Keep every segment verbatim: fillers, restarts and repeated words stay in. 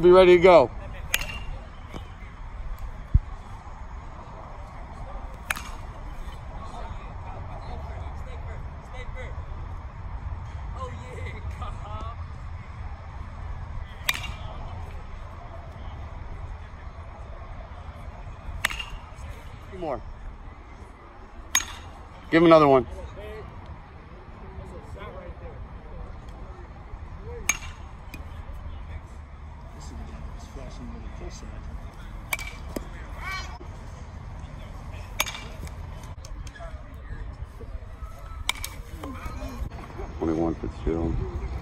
Be ready to go. Two more. Give him another one. twenty-one Fitzgerald.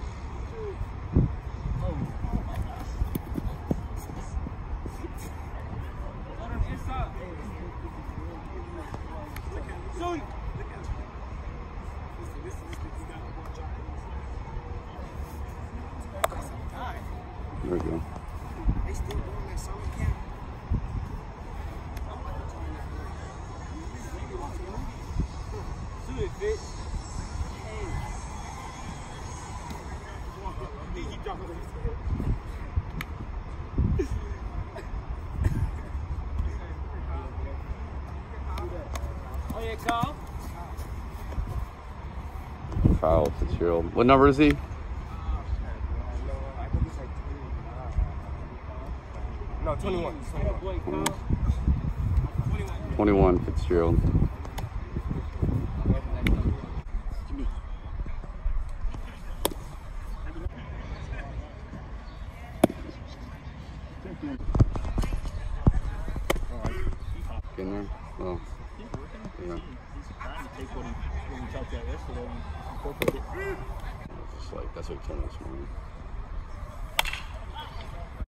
There we go. They still doing that summer camp. Do it, Vic. Oh yeah, Carl. Kyle Fitzgerald. What number is he? No, twenty-one. twenty-one. twenty-one Fitzgerald. In there? Oh. Yeah. It's like, that's what he told me this morning.